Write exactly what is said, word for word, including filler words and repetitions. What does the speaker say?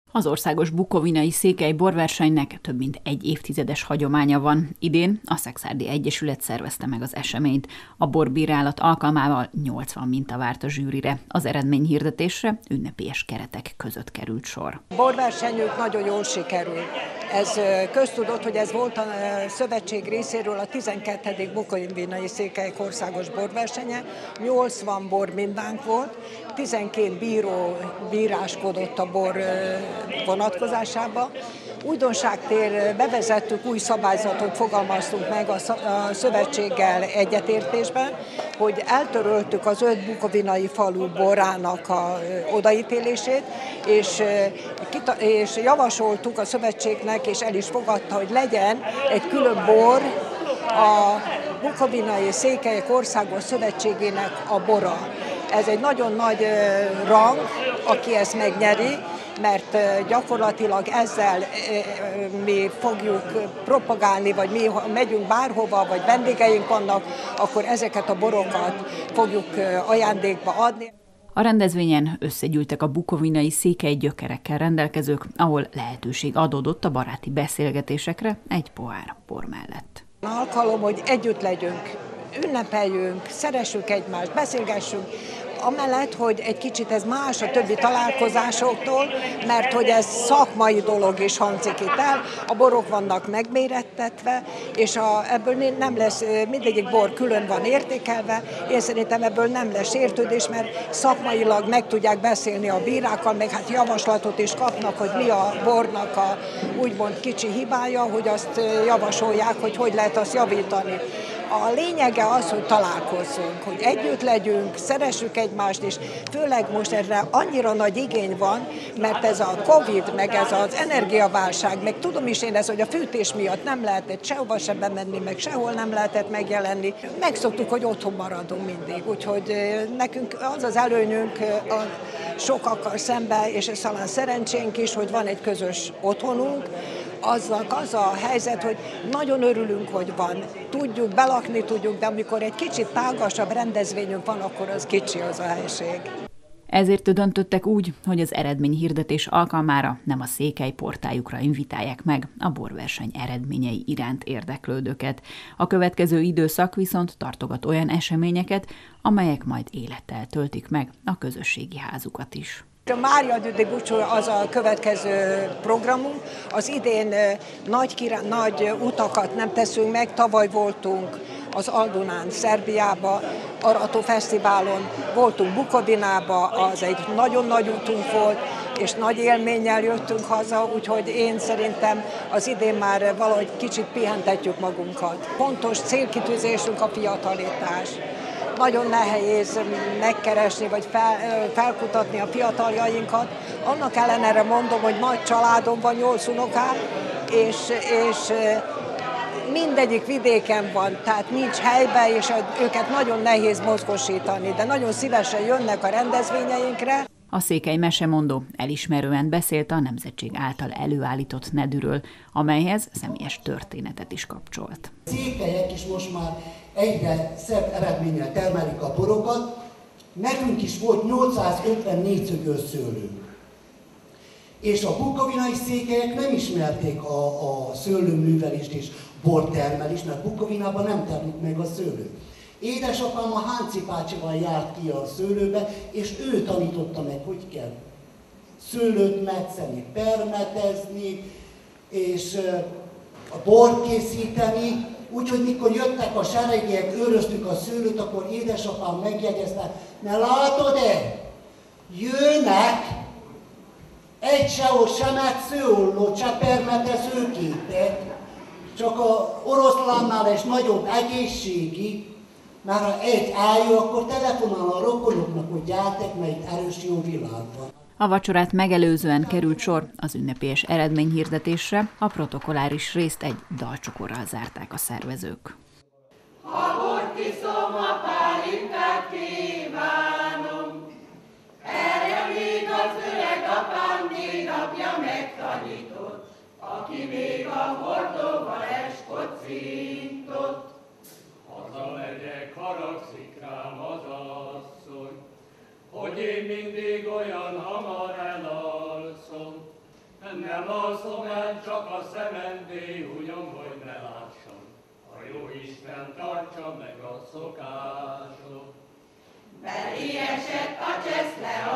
Az országos bukovinai székely borversenynek több mint egy évtizedes hagyománya van. Idén a Szekszárdi Egyesület szervezte meg az eseményt. A borbírálat alkalmával nyolcvan minta várt a zsűrire. Az eredményhirdetésre ünnepélyes keretek között került sor. A borversenyünk nagyon jól sikerült. Ez köztudott, hogy ez volt a szövetség részéről a tizenkettedik bukovinai székelyek országos borversenye. nyolcvan bormintánk volt, tizenkét bíró bíráskodott a bor vonatkozásába. Újdonságtér bevezettük, új szabályzatot fogalmaztunk meg a szövetséggel egyetértésben, hogy eltöröltük az öt bukovinai falu borának a odaítélését, és, és javasoltuk a szövetségnek, és el is fogadta, hogy legyen egy külön bor a Bukovinai Székelyek Országos Szövetségének a bora. Ez egy nagyon nagy rang, aki ezt megnyeri, mert gyakorlatilag ezzel mi fogjuk propagálni, vagy mi megyünk bárhova, vagy vendégeink vannak, akkor ezeket a borokat fogjuk ajándékba adni. A rendezvényen összegyűltek a bukovinai székely gyökerekkel rendelkezők, ahol lehetőség adódott a baráti beszélgetésekre egy pohár bor mellett. Alkalom, hogy együtt legyünk, ünnepeljünk, szeressük egymást, beszélgessünk, amellett, hogy egy kicsit ez más a többi találkozásoktól, mert hogy ez szakmai dolog is hangzik itt el, a borok vannak megmérettetve, és a, ebből nem lesz, mindegyik bor külön van értékelve, én szerintem ebből nem lesz értődés, mert szakmailag meg tudják beszélni a bírákkal, meg hát javaslatot is kapnak, hogy mi a bornak a úgymond kicsi hibája, hogy azt javasolják, hogy hogy lehet azt javítani. A lényege az, hogy találkozzunk, hogy együtt legyünk, szeressük egymást, és főleg most erre annyira nagy igény van, mert ez a Covid, meg ez az energiaválság, meg tudom is én ez, hogy a fűtés miatt nem lehetett sehova sem bemenni, meg sehol nem lehetett megjelenni. Megszoktuk, hogy otthon maradunk mindig, úgyhogy nekünk az az előnyünk a sokakkal szemben, és ez talán szerencsénk is, hogy van egy közös otthonunk. Aznak az a helyzet, hogy nagyon örülünk, hogy van. Tudjuk, belakni tudjuk, de amikor egy kicsit tágasabb rendezvényünk van, akkor az kicsi az a helység. Ezért döntöttek úgy, hogy az eredményhirdetés alkalmára nem a székely portájukra invitálják meg a borverseny eredményei iránt érdeklődőket. A következő időszak viszont tartogat olyan eseményeket, amelyek majd élettel töltik meg a közösségi házukat is. A Mária Düdi búcsú az a következő programunk. Az idén nagy, kirá... nagy utakat nem teszünk meg, tavaly voltunk az Aldunán, Szerbiába, Arató Fesztiválon, voltunk Bukovinába, az egy nagyon nagy útunk volt, és nagy élménnyel jöttünk haza, úgyhogy én szerintem az idén már valahogy kicsit pihentetjük magunkat. Fontos célkitűzésünk a fiatalítás. Nagyon nehéz megkeresni, vagy fel, felkutatni a fiataljainkat. Annak ellenére mondom, hogy nagy családom van, nyolc unokám, és, és mindegyik vidéken van, tehát nincs helyben, és őket nagyon nehéz mozgósítani, de nagyon szívesen jönnek a rendezvényeinkre. A székely mesemondó elismerően beszélt a nemzetség által előállított nedűről, amelyhez személyes történetet is kapcsolt. A székelyek is most már egyre szebb eredménnyel termelik a borokat. Nekünk is volt nyolcszázötven négyszögös szőlőnk. És a bukovinai székelyek nem ismerték a, a szőlőművelést és bortermelést, mert Bukovinában nem termik meg a szőlőt. Édesapám a Hánci bácsival járt ki a szőlőbe, és ő tanította meg, hogy kell szőlőt metszeni, permetezni, és a bort készíteni. Úgyhogy mikor jöttek a seregiek, őröztük a szőlőt, akkor édesapám megjegyezte, ne látod-e, jönnek, egy sehol sem szőlőt, se permetezőképet, csak a oroszlánnál is nagyobb egészségi, mert ha egy eljön, akkor telefonál a rokonoknak, hogy gyertek, mert itt erős jó világ van. A vacsorát megelőzően került sor az ünnepélyes eredményhirdetésre, a protokolláris részt egy dalcsokorral zárták a szervezők. Ha bort iszom, a pálinkát kívánom, erre még az öreg apám dédapja megtanított, aki még a hordóval eskocintott. Hazamegyek, haragszik rám az asszony, hogy én mindig olyan hamar elalszom. Nem alszom el, csak a szemem déhúnyom, hogy ne lássam. A jó Isten tartsa meg a szokásot. Beliesett a cseszle